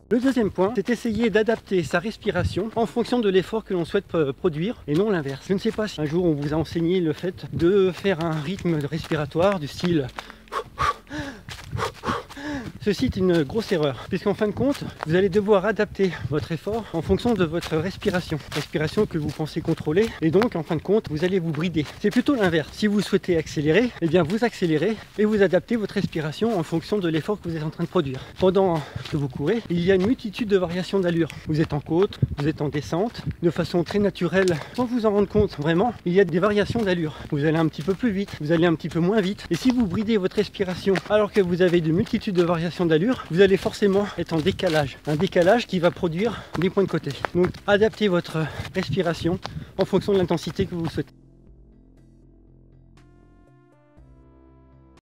Le deuxième point, c'est essayer d'adapter sa respiration en fonction de l'effort que l'on souhaite produire et non l'inverse. Je ne sais pas si un jour on vous a enseigné le fait de faire un rythme respiratoire du style. Ceci est une grosse erreur, puisqu'en fin de compte, vous allez devoir adapter votre effort en fonction de votre respiration. Respiration que vous pensez contrôler, et donc en fin de compte, vous allez vous brider. C'est plutôt l'inverse. Si vous souhaitez accélérer, eh bien vous accélérez et vous adaptez votre respiration en fonction de l'effort que vous êtes en train de produire. Pendant que vous courez, il y a une multitude de variations d'allure. Vous êtes en côte, vous êtes en descente, de façon très naturelle, sans vous en rendre compte vraiment, il y a des variations d'allure. Vous allez un petit peu plus vite, vous allez un petit peu moins vite, et si vous bridez votre respiration alors que vous avez de multitudes de variations d'allure, vous allez forcément être en décalage. Un décalage qui va produire des points de côté. Donc adaptez votre respiration en fonction de l'intensité que vous souhaitez.